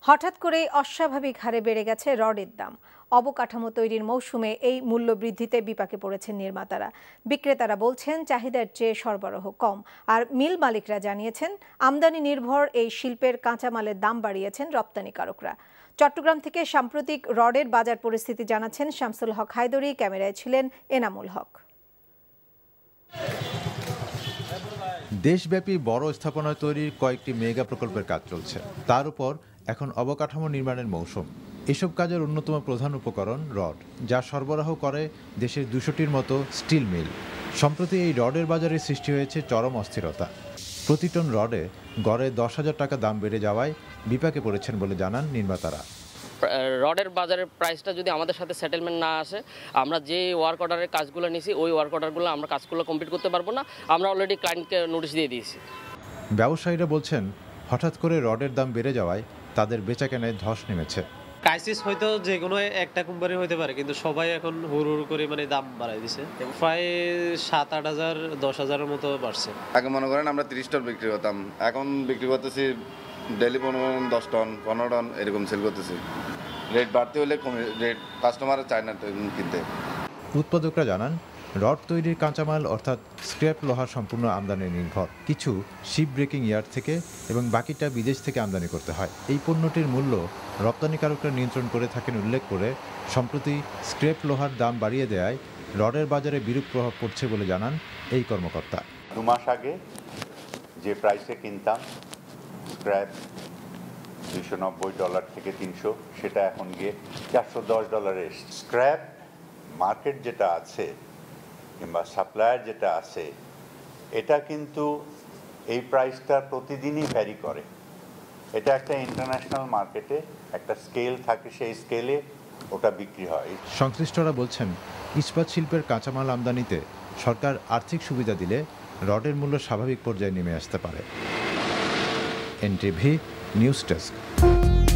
হঠাৎ করেই অস্বাভাবিক হারে বেড়ে গেছে রডের দাম। অবকাঠামো তৈরির মৌসুমে এই মূল্য বৃদ্ধিতে বিপাকে পড়েছেন নির্মাতারা। বিক্রেতারা বলছেন চাহিদার চেয়ে সরবরাহ কম। আর মিল মালিকরা জানিয়েছেন আমদানি নির্ভর এই শিল্পের কাঁচামালের দাম বাড়িয়েছেন রপ্তানিকারকরা। চট্টগ্রাম থেকে সাম্প্রতিক রডের বাজার পরিস্থিতি জানাচ্ছেন শামসুল হক হায়দরি, ক্যামেরায় ছিলেন এনামুল হক। দেশব্যাপী বড় স্থাপনা তৈরির কয়েকটি মেগা প্রকল্পের কাজ চলছে। তার উপর এখন অবকাঠামো নির্মাণের মৌসুম। এসব কাজের অন্যতম প্রধান উপকরণ রড, যা সরবরাহ করে দেশের ২০০টির মতো স্টিল মিল। সম্প্রতি এই রডের বাজারে সৃষ্টি হয়েছে চরম অস্থিরতা। প্রতি টন রডে গড়ে ১০,০০০ টাকা দাম বেড়ে যাওয়ায় বিপাকে পড়েছেন বলে জানান নির্মাতারা। রডের বাজারের প্রাইসটা যদি আমাদের সাথে সেটেলমেন্ট না আসে, আমরা যে ওয়ার্ক অর্ডারের কাজগুলো নিছি ওই ওয়ার্ক অর্ডারগুলো আমরা কাজগুলো কমপ্লিট করতে পারবো না। আমরা অলরেডি ক্লায়েন্টকে নোটিশ দিয়ে দিয়েছি। ব্যবসায়ীরা বলছেন হঠাৎ করে রডের দাম বেড়ে যাওয়ায় তাদের বেচাকেনায় ধস নেমেছে। ক্রাইসিস হয়তো যে কোনো একটা কোম্পানি হতে পারে, কিন্তু সবাই এখন হুড় করে দাম বাড়াই দিছে। প্রায় ৭-৮ হাজার ১০,০০০-এর মতো বাড়ছে। আগে মনে করেন আমরা ৩০ টন বিক্রি করতাম, এখন বিক্রি করতেছি ডেলি ১৫ টন ১০ টন এরকম সেল করতেছি। রেট বাড়তে হলে রেট কাস্টমার চায় না কিনতে। উৎপাদকরা জানান রড তৈরির কাঁচামাল অর্থাৎ স্ক্র্যাপ লোহা সম্পূর্ণ আমদানি নির্ভর। কিছু শিপ ব্রেকিং ইয়ার্ড থেকে এবং বাকিটা বিদেশ থেকে আমদানি করতে হয়। এই পণ্যটির মূল্য রপ্তানিকারকরা নিয়ন্ত্রণ করে থাকেন উল্লেখ করে সম্প্রতি স্ক্র্যাপ লোহার দাম বাড়িয়ে দেওয়ায় রডের বাজারে বিরূপ প্রভাব পড়ছে বলে জানান এই কর্মকর্তা। ২ মাস আগে যে প্রাইসে কিনতাম স্ক্র্যাপ $290 থেকে 300, সেটা এখন গিয়ে $410 এসেছে। স্ক্র্যাপ মার্কেট যেটা আছে কিংবা সাপ্লায়ার যেটা আছে, এটা কিন্তু এই প্রাইসটা প্রতিদিনই ভ্যারি করে। এটা একটা ইন্টারন্যাশনাল মার্কেটে একটা স্কেল থাকে, সেই স্কেলে ওটা বিক্রি হয়। সংশ্লিষ্টরা বলছেন ইস্পাত শিল্পের কাঁচামাল আমদানিতে সরকার আর্থিক সুবিধা দিলে রডের মূল্য স্বাভাবিক পর্যায়ে নেমে আসতে পারে। NTV news desk.